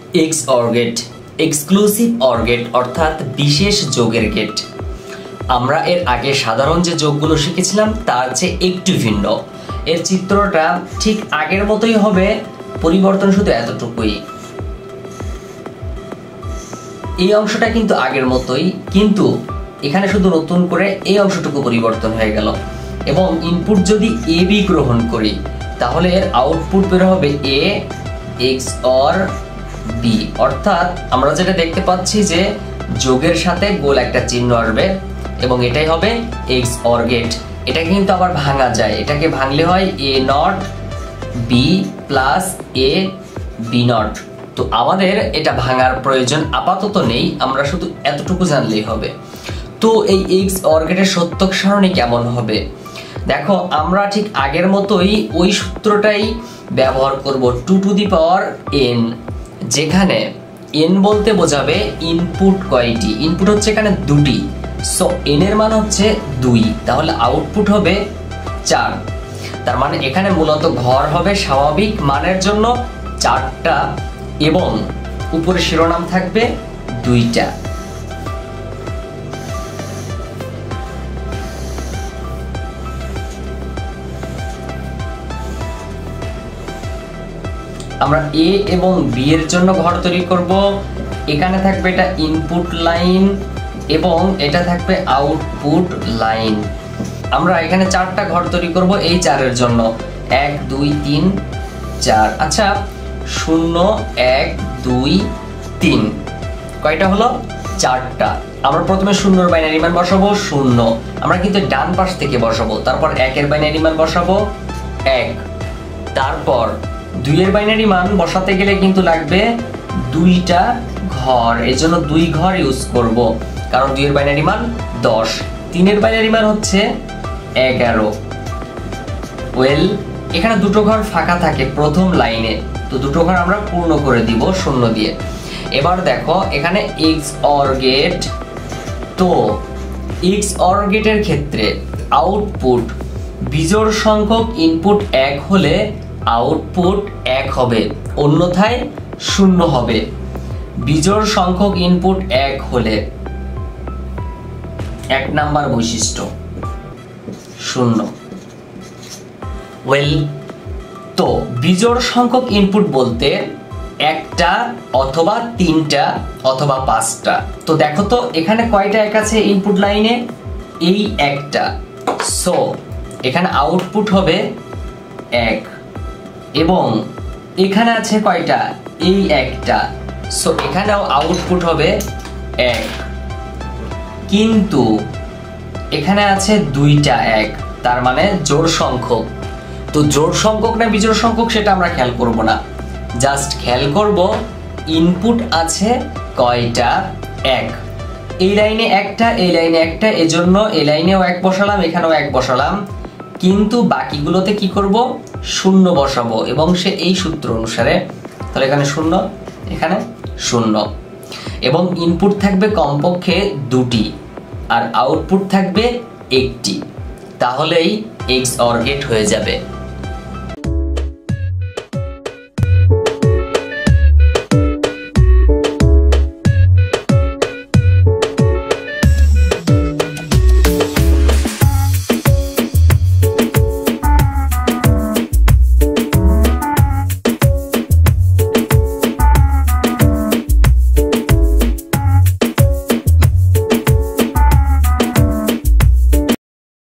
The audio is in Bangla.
X or gate, exclusive or gate অর্থাৎ বিশেষ যোগের গেট। আমরা এর আগে সাধারণ যে যোগগুলো শিখেছিলাম তার চেয়ে একটু ভিন্ন। এর চিত্রটা ঠিক আগের মতোই হবে, পরিবর্তন শুধু এতটুকুই। এই অংশটা কিন্তু আগের মতোই, কিন্তু এখানে শুধু নতুন করে এই অংশটুকু পরিবর্তন হয়ে গেল। এবং ইনপুট যদি এ বি গ্রহণ করি তাহলে এর আউটপুট বের হবে এ এক্স অর বি। অর্থাৎ আমরা যেটা দেখতে পাচ্ছি যে যোগের সাথে গোল একটা চিহ্ন আসবে এবং এটাই হবে এক্স অর গেট। এটাকে কিন্তু আবার ভাঙা যায়, এটাকে ভাঙলে হয় A not B plus A B not. তো আমাদের এটা ভাঙার প্রয়োজন আপাতত নেই, আমরা শুধু এতটুকু জানলেই হবে। তো এই এক্স অর গেটের সত্যক সারণী কেমন হবে দেখো, আমরা ঠিক আগের মতোই ওই সূত্রটাই ব্যবহার করব, 2 টু দি পাওয়ার n, যেখানে n বলতে বোঝাবে ইনপুট কয়টি। ইনপুট হচ্ছে এখানে দুটি, সো n এর মান হচ্ছে 2, তাহলে আউটপুট হবে 4। তার মানে এখানে মূলত ঘর হবে স্বাভাবিক মানের জন্য 4টা এবং উপরে শিরোনাম থাকবে 2টা। আমরা এ এবং বি এর জন্য ঘর তৈরি করব। এখানে থাকবে এটা ইনপুট লাইন এবং এটা থাকবে আউটপুট লাইন। আমরা এখানে 4টা ঘর তৈরি করব এই 4 এর জন্য, 1 2 3 4। আচ্ছা 0 1 2 3 কয়টা হলো? 4টা। আমরা প্রথমে 0 এর বাইনারি মান বসাবো 0, আমরা কিন্তু ডান পাশ থেকে বসাবো। তারপর 1 এর বাইনারি মান বসাবো 1, তারপর 2 এর বাইনারি মান বসাতে গেলে কিন্তু লাগবে 2টা ঘর, এর জন্য 2 ঘর ইউজ করব, কারণ 2 এর বাইনারি মান 10। 3 এর বাইনারি মান হচ্ছে 11। ওয়েল, এখানে 2টো ঘর ফাঁকা থাকে প্রথম লাইনে, তো 2টো ঘর আমরা পূর্ণ করে দিব 0 দিয়ে। এবার দেখো এখানে এক্স অর গেট, তো এক্স অর গেটের ক্ষেত্রে আউটপুট বিজোড় সংখ্যক ইনপুট 1 হলে আউটপুট 1 হবে, অন্যথায় 0 হবে। বিজোড় সংখ্যক ইনপুট 1 হলে 1 নাম্বার বৈশিষ্ট্য 0। ওয়েল, তো বিজোড় সংখ্যক ইনপুট বলতে 1টা অথবা 3টা অথবা 5টা। তো দেখো তো এখানে কয়টা 1 আছে ইনপুট লাইনে? এই 1টা, সো এখানে আউটপুট হবে 1। এবং এখানে আছে কয়টা? এই 1টা, সো এখানেও আউটপুট হবে 1। কিন্তু এখানে আছে 2টা 1, তার মানে জোড় সংখ্যক। তো জোড় সংখ্যক না বিজোড় সংখ্যক সেটা আমরা খেয়াল করব না, জাস্ট খেয়াল করব ইনপুট আছে কয়টা 1। এই লাইনে 1টা, এই লাইনে 1টা, এজন্য এই লাইনেও 1 বসালাম, এখানেও 1 বসালাম। কিন্তু বাকিগুলোতে কি করব? 0 বসাবো, এবং সে এই সূত্র অনুসারে। তাহলে এখানে 0, এখানে 0, এবং ইনপুট থাকবে কমপক্ষে 2টি আর আউটপুট থাকবে 1টি, তাহলেই এক্স অর গেট হয়ে যাবে।